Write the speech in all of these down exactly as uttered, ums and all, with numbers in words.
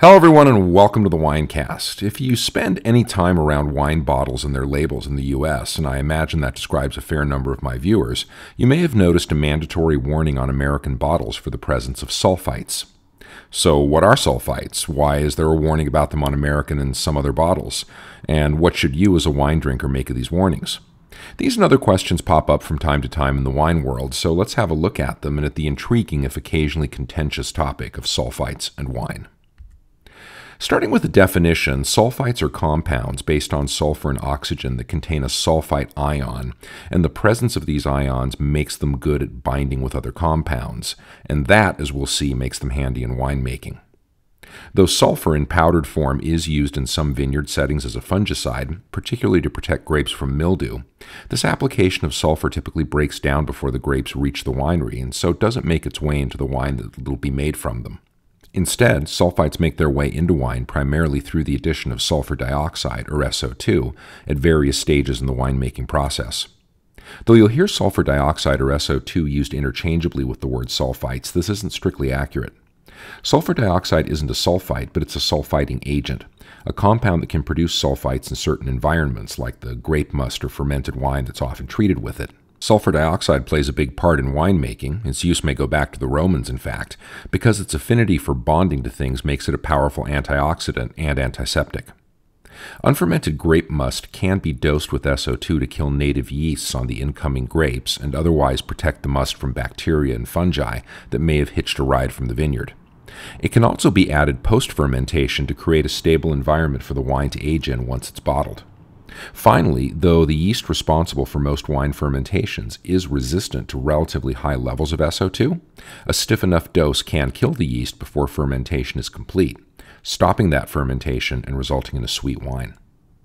Hello everyone and welcome to the Winecast. If you spend any time around wine bottles and their labels in the U S, and I imagine that describes a fair number of my viewers, you may have noticed a mandatory warning on American bottles for the presence of sulfites. So what are sulfites? Why is there a warning about them on American and some other bottles? And what should you as a wine drinker make of these warnings? These and other questions pop up from time to time in the wine world, so let's have a look at them and at the intriguing if occasionally contentious topic of sulfites and wine. Starting with the definition, sulfites are compounds based on sulfur and oxygen that contain a sulfite ion, and the presence of these ions makes them good at binding with other compounds, and that, as we'll see, makes them handy in winemaking. Though sulfur in powdered form is used in some vineyard settings as a fungicide, particularly to protect grapes from mildew, this application of sulfur typically breaks down before the grapes reach the winery, and so doesn't make its way into the wine that will be made from them. Instead, sulfites make their way into wine primarily through the addition of sulfur dioxide, or S O two, at various stages in the winemaking process. Though you'll hear sulfur dioxide or S O two used interchangeably with the word sulfites, this isn't strictly accurate. Sulfur dioxide isn't a sulfite, but it's a sulfiting agent, a compound that can produce sulfites in certain environments, like the grape must or fermented wine that's often treated with it. Sulfur dioxide plays a big part in winemaking. Its use may go back to the Romans, in fact, because its affinity for bonding to things makes it a powerful antioxidant and antiseptic. Unfermented grape must can be dosed with S O two to kill native yeasts on the incoming grapes and otherwise protect the must from bacteria and fungi that may have hitched a ride from the vineyard. It can also be added post-fermentation to create a stable environment for the wine to age in once it's bottled. Finally, though the yeast responsible for most wine fermentations is resistant to relatively high levels of S O two, a stiff enough dose can kill the yeast before fermentation is complete, stopping that fermentation and resulting in a sweet wine.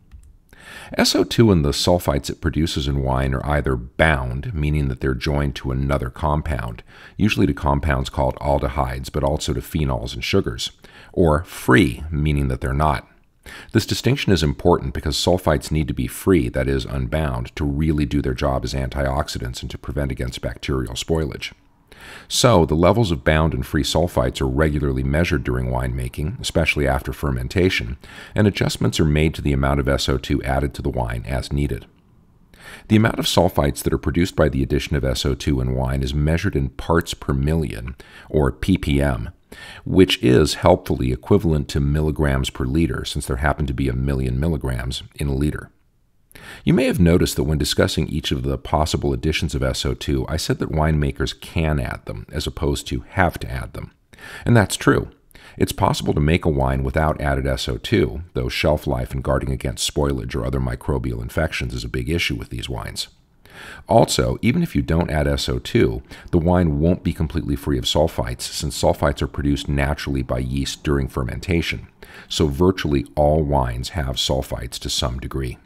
S O two and the sulfites it produces in wine are either bound, meaning that they're joined to another compound, usually to compounds called aldehydes, but also to phenols and sugars, or free, meaning that they're not. This distinction is important because sulfites need to be free, that is, unbound, to really do their job as antioxidants and to prevent against bacterial spoilage. So, the levels of bound and free sulfites are regularly measured during winemaking, especially after fermentation, and adjustments are made to the amount of S O two added to the wine as needed. The amount of sulfites that are produced by the addition of S O two in wine is measured in parts per million, or p p m, which is helpfully equivalent to milligrams per liter, since there happen to be a million milligrams in a liter. You may have noticed that when discussing each of the possible additions of S O two, I said that winemakers can add them, as opposed to have to add them. And that's true. It's possible to make a wine without added S O two, though shelf life and guarding against spoilage or other microbial infections is a big issue with these wines. Also, even if you don't add S O two, the wine won't be completely free of sulfites, since sulfites are produced naturally by yeast during fermentation, so virtually all wines have sulfites to some degree.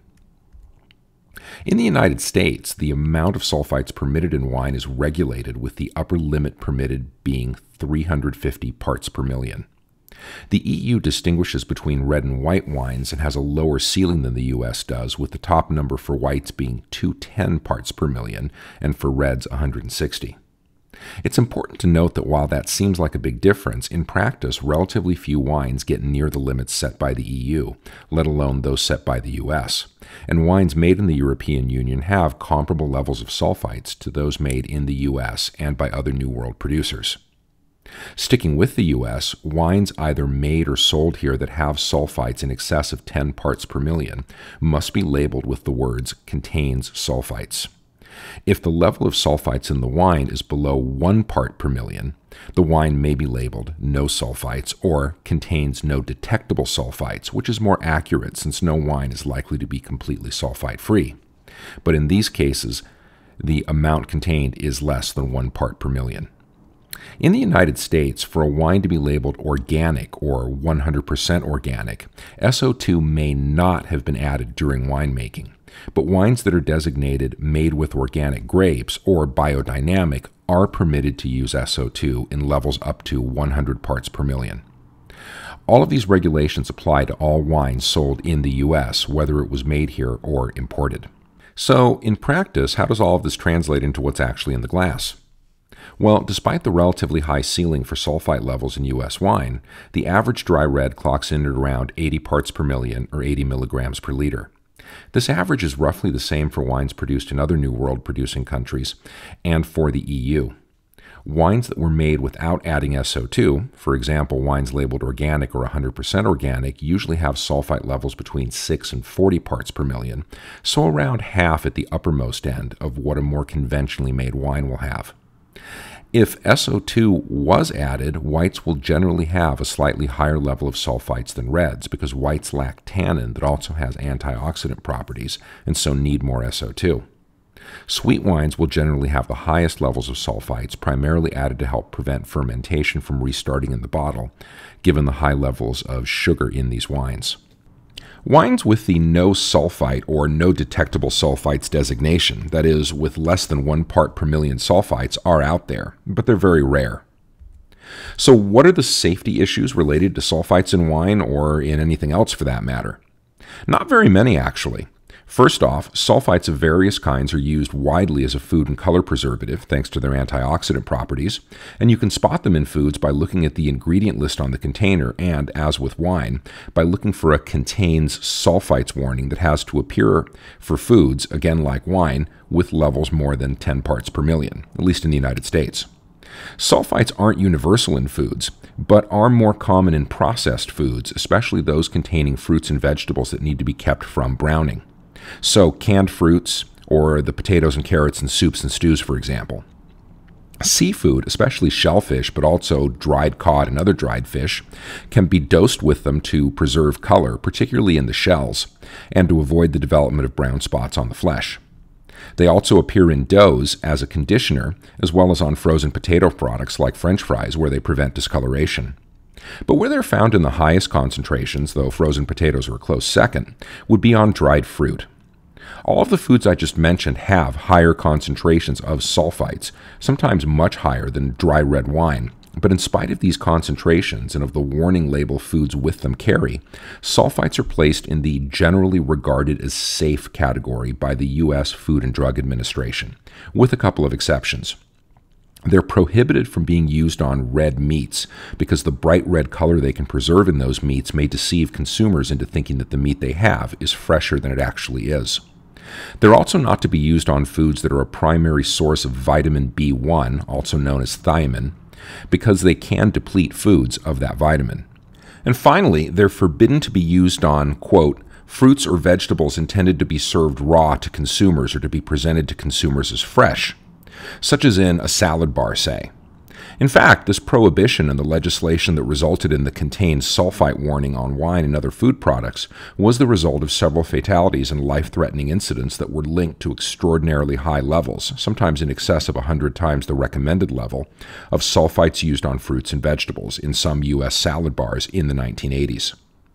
In the United States, the amount of sulfites permitted in wine is regulated, with the upper limit permitted being three hundred fifty parts per million. The E U distinguishes between red and white wines and has a lower ceiling than the U S does, with the top number for whites being two hundred ten parts per million and for reds one hundred sixty. It's important to note that while that seems like a big difference, in practice relatively few wines get near the limits set by the E U, let alone those set by the U S, and wines made in the European Union have comparable levels of sulfites to those made in the U S and by other New World producers. Sticking with the U S, wines either made or sold here that have sulfites in excess of ten parts per million must be labeled with the words "contains sulfites." If the level of sulfites in the wine is below one part per million, the wine may be labeled "no sulfites" or "contains no detectable sulfites," which is more accurate since no wine is likely to be completely sulfite-free. But in these cases, the amount contained is less than one part per million. In the United States, for a wine to be labeled organic or one hundred percent organic, S O two may not have been added during winemaking, but wines that are designated made with organic grapes or biodynamic are permitted to use S O two in levels up to one hundred parts per million. All of these regulations apply to all wines sold in the U S, whether it was made here or imported. So, in practice, how does all of this translate into what's actually in the glass? Well, despite the relatively high ceiling for sulfite levels in U S wine, the average dry red clocks in at around eighty parts per million or eighty milligrams per liter. This average is roughly the same for wines produced in other New World producing countries and for the E U. Wines that were made without adding S O two, for example, wines labeled organic or one hundred percent organic, usually have sulfite levels between six and forty parts per million, so around half at the uppermost end of what a more conventionally made wine will have. If S O two was added, whites will generally have a slightly higher level of sulfites than reds because whites lack tannin that also has antioxidant properties and so need more S O two. Sweet wines will generally have the highest levels of sulfites, primarily added to help prevent fermentation from restarting in the bottle, given the high levels of sugar in these wines. Wines with the no sulfite or no detectable sulfites designation, that is, with less than one part per million sulfites, are out there, but they're very rare. So what are the safety issues related to sulfites in wine or in anything else for that matter? Not very many, actually. First off, sulfites of various kinds are used widely as a food and color preservative thanks to their antioxidant properties, and you can spot them in foods by looking at the ingredient list on the container and, as with wine, by looking for a contains sulfites warning that has to appear for foods, again like wine, with levels more than ten parts per million, at least in the United States. Sulfites aren't universal in foods, but are more common in processed foods, especially those containing fruits and vegetables that need to be kept from browning. So canned fruits, or the potatoes and carrots in soups and stews, for example. Seafood, especially shellfish, but also dried cod and other dried fish, can be dosed with them to preserve color, particularly in the shells, and to avoid the development of brown spots on the flesh. They also appear in doughs as a conditioner, as well as on frozen potato products like French fries, where they prevent discoloration. But where they're found in the highest concentrations, though frozen potatoes are a close second, would be on dried fruit. All of the foods I just mentioned have higher concentrations of sulfites, sometimes much higher than dry red wine, but in spite of these concentrations and of the warning label foods with them carry, sulfites are placed in the generally regarded as safe category by the U S Food and Drug Administration, with a couple of exceptions. They're prohibited from being used on red meats because the bright red color they can preserve in those meats may deceive consumers into thinking that the meat they have is fresher than it actually is. They're also not to be used on foods that are a primary source of vitamin B one, also known as thiamine, because they can deplete foods of that vitamin. And finally, they're forbidden to be used on, quote, fruits or vegetables intended to be served raw to consumers or to be presented to consumers as fresh, such as in a salad bar, say. In fact, this prohibition and the legislation that resulted in the contained sulfite warning on wine and other food products was the result of several fatalities and life-threatening incidents that were linked to extraordinarily high levels, sometimes in excess of one hundred times the recommended level, of sulfites used on fruits and vegetables in some U S salad bars in the nineteen eighties.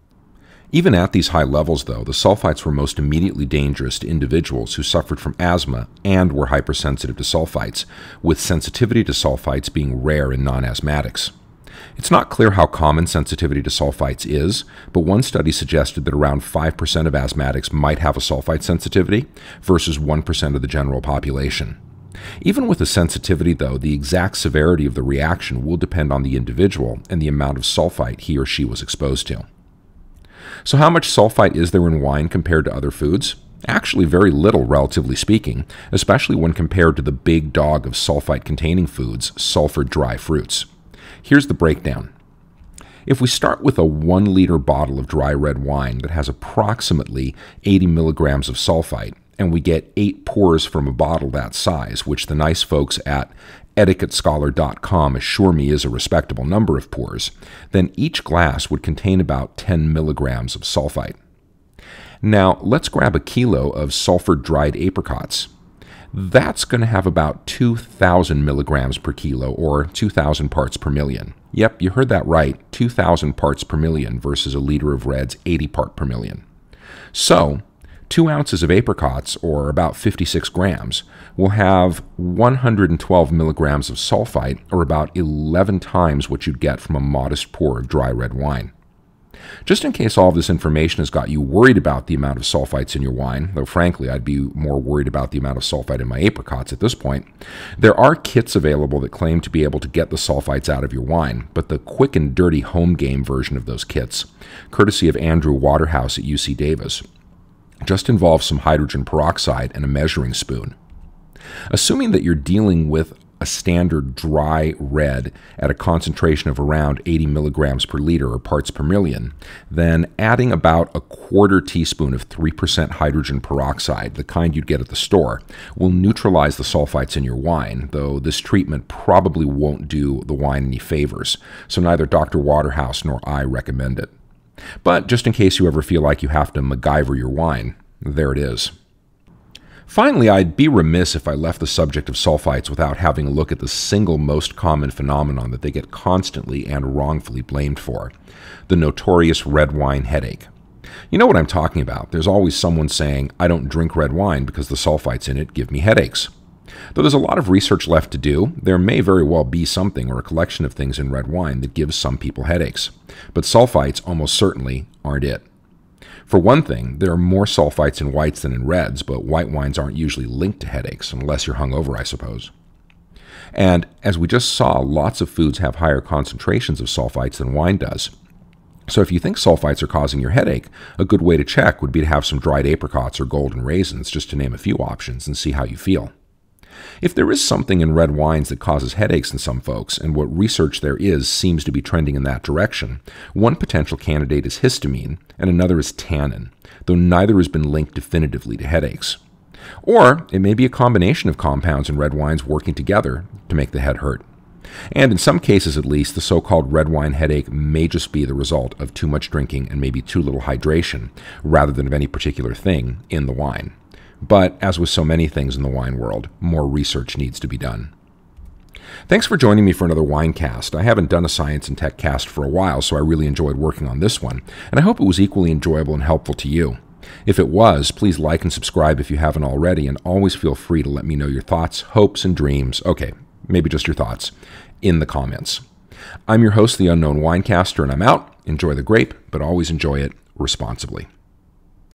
Even at these high levels, though, the sulfites were most immediately dangerous to individuals who suffered from asthma and were hypersensitive to sulfites, with sensitivity to sulfites being rare in non-asthmatics. It's not clear how common sensitivity to sulfites is, but one study suggested that around five percent of asthmatics might have a sulfite sensitivity versus one percent of the general population. Even with a sensitivity, though, the exact severity of the reaction will depend on the individual and the amount of sulfite he or she was exposed to. So how much sulfite is there in wine compared to other foods? Actually very little, relatively speaking, especially when compared to the big dog of sulfite-containing foods, sulfured dry fruits. Here's the breakdown. If we start with a one liter bottle of dry red wine that has approximately eighty milligrams of sulfite, and we get eight pours from a bottle that size, which the nice folks at etiquette scholar dot com assure me is a respectable number of pours, then each glass would contain about ten milligrams of sulfite. Now, let's grab a kilo of sulfured dried apricots. That's going to have about two thousand milligrams per kilo, or two thousand parts per million. Yep, you heard that right, two thousand parts per million versus a liter of red's eighty part per million. So, two ounces of apricots, or about fifty-six grams, will have one hundred twelve milligrams of sulfite, or about eleven times what you'd get from a modest pour of dry red wine. Just in case all of this information has got you worried about the amount of sulfites in your wine, though frankly I'd be more worried about the amount of sulfite in my apricots at this point, there are kits available that claim to be able to get the sulfites out of your wine, but the quick and dirty home game version of those kits, courtesy of Andrew Waterhouse at U C Davis, just involves some hydrogen peroxide and a measuring spoon. Assuming that you're dealing with a standard dry red at a concentration of around eighty milligrams per liter or parts per million, then adding about a quarter teaspoon of three percent hydrogen peroxide, the kind you'd get at the store, will neutralize the sulfites in your wine, though this treatment probably won't do the wine any favors, so neither Doctor Waterhouse nor I recommend it. But just in case you ever feel like you have to MacGyver your wine, there it is. Finally, I'd be remiss if I left the subject of sulfites without having a look at the single most common phenomenon that they get constantly and wrongfully blamed for, the notorious red wine headache. You know what I'm talking about. There's always someone saying, I don't drink red wine because the sulfites in it give me headaches. Though there's a lot of research left to do, there may very well be something or a collection of things in red wine that gives some people headaches. But sulfites almost certainly aren't it. For one thing, there are more sulfites in whites than in reds, but white wines aren't usually linked to headaches, unless you're hungover, I suppose. And as we just saw, lots of foods have higher concentrations of sulfites than wine does. So if you think sulfites are causing your headache, a good way to check would be to have some dried apricots or golden raisins, just to name a few options, and see how you feel. If there is something in red wines that causes headaches in some folks, and what research there is seems to be trending in that direction, one potential candidate is histamine, and another is tannin, though neither has been linked definitively to headaches. Or it may be a combination of compounds in red wines working together to make the head hurt. And in some cases at least, the so-called red wine headache may just be the result of too much drinking and maybe too little hydration, rather than of any particular thing in the wine. But, as with so many things in the wine world, more research needs to be done. Thanks for joining me for another Winecast. I haven't done a science and tech cast for a while, so I really enjoyed working on this one, and I hope it was equally enjoyable and helpful to you. If it was, please like and subscribe if you haven't already, and always feel free to let me know your thoughts, hopes, and dreams, okay, maybe just your thoughts, in the comments. I'm your host, the Unknown Winecaster, and I'm out. Enjoy the grape, but always enjoy it responsibly.